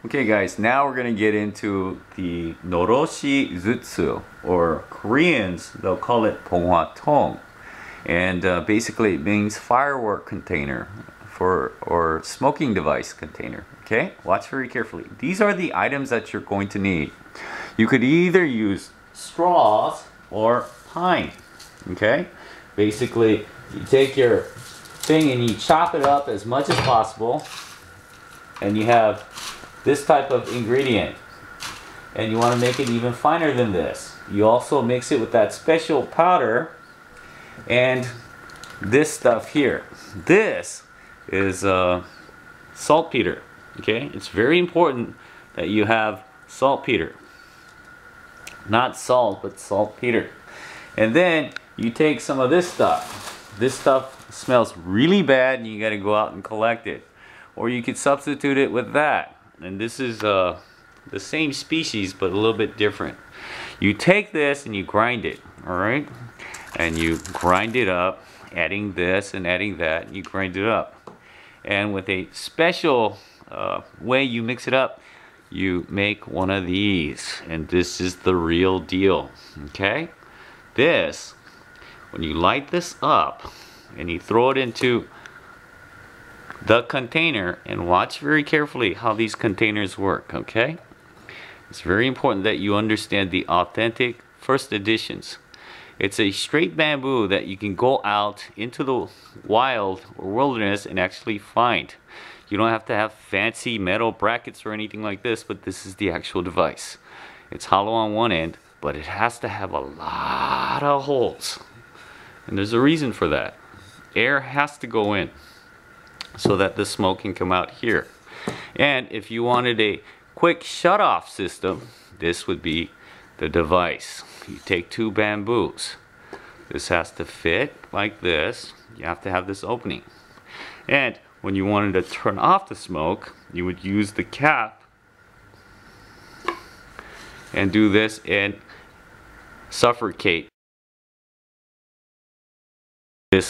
Okay guys, now we're going to get into the Noroshizutsu, or Koreans, they'll call it Tong. And basically it means firework container or smoking device container. Okay, watch very carefully. These are the items that you're going to need. You could either use straws or pine. Okay, basically you take your thing and you chop it up as much as possible, and you have this type of ingredient, and you want to make it even finer than this. You also mix it with that special powder and this stuff here. This is saltpeter. Okay, it's very important that you have saltpeter, not salt but saltpeter. And then you take some of this stuff. This stuff smells really bad and you got to go out and collect it, or you could substitute it with that. And this is the same species but a little bit different. You take this and you grind it, alright? And you grind it up, adding this and adding that, and you grind it up. And with a special way you mix it up, you make one of these. And this is the real deal, okay? This, when you light this up and you throw it into the container, and watch very carefully how these containers work, okay? It's very important that you understand the authentic first editions. It's a straight bamboo that you can go out into the wild or wilderness and actually find. You don't have to have fancy metal brackets or anything like this, but this is the actual device. It's hollow on one end, but it has to have a lot of holes. And there's a reason for that. Air has to go in so that the smoke can come out here. And if you wanted a quick shut-off system, this would be the device. You take two bamboos. This has to fit like this. You have to have this opening. And when you wanted to turn off the smoke, you would use the cap and do this and suffocate this.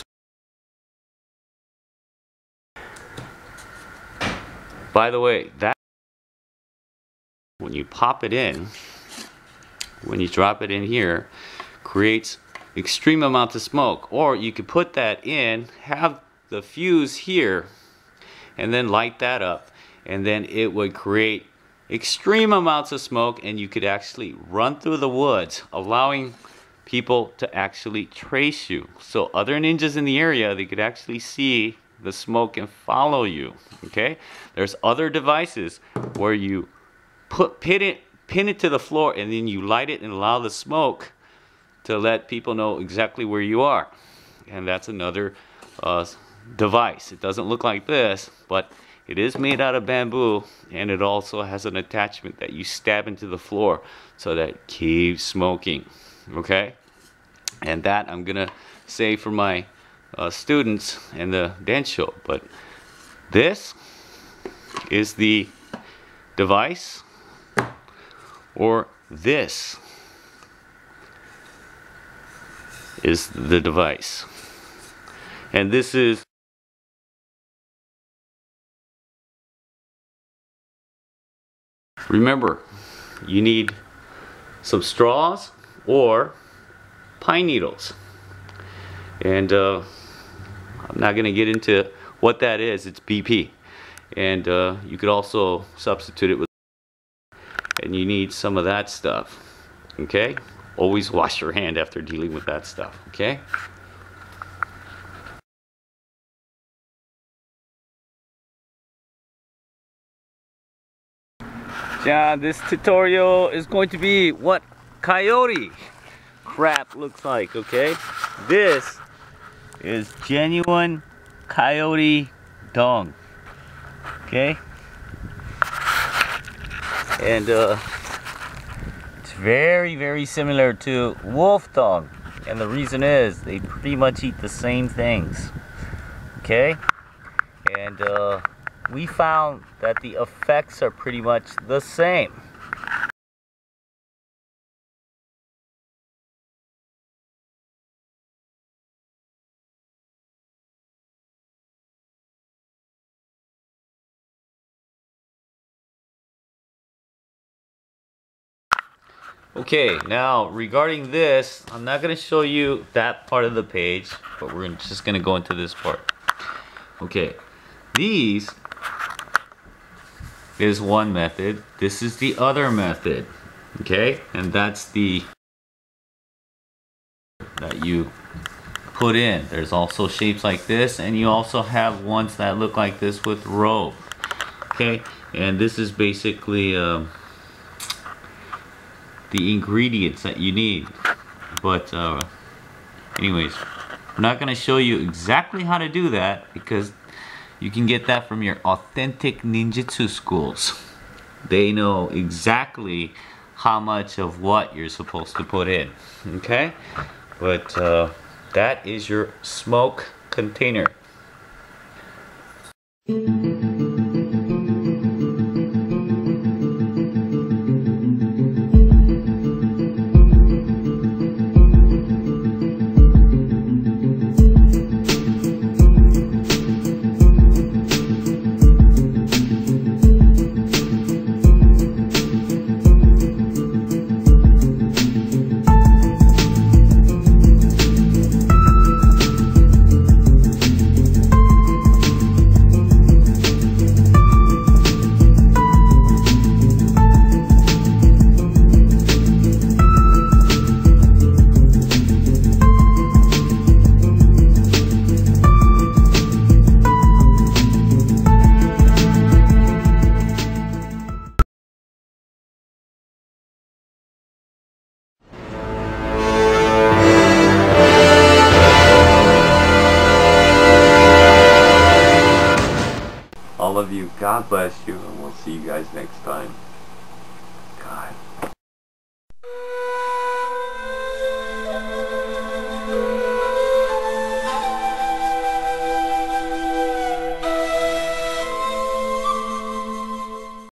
By the way, that when you pop it in, when you drop it in here, creates extreme amounts of smoke. Or you could put that in, have the fuse here, and then light that up, and then it would create extreme amounts of smoke, and you could actually run through the woods, allowing people to actually trace you. So other ninjas in the area, they could actually see the smoke and follow you. Okay, there's other devices where you pin it to the floor, and then you light it and allow the smoke to let people know exactly where you are. And that's another device. It doesn't look like this, but it is made out of bamboo, and it also has an attachment that you stab into the floor so that it keeps smoking. Okay, and that I'm gonna say for my students in the dance show. But this is the device, or this is the device. And this is, remember, you need some straws or pine needles. And I'm not going to get into what that is. It's BP. And you could also substitute it with, and you need some of that stuff. Okay? Always wash your hand after dealing with that stuff. Okay? Yeah, this tutorial is going to be what coyote crap looks like. Okay? This is genuine coyote dung. Okay, and it's very similar to wolf dung, and the reason is they pretty much eat the same things. Okay, and we found that the effects are pretty much the same. Okay, now regarding this, I'm not going to show you that part of the page, but we're just going to go into this part. Okay, these is one method. This is the other method. Okay, and that's the that you put in. There's also shapes like this, and you also have ones that look like this with rope. Okay, and this is basically the ingredients that you need. But anyways, I'm not going to show you exactly how to do that because you can get that from your authentic ninjutsu schools. They know exactly how much of what you're supposed to put in. Okay, but that is your smoke container. All of you, God bless you, and we'll see you guys next time.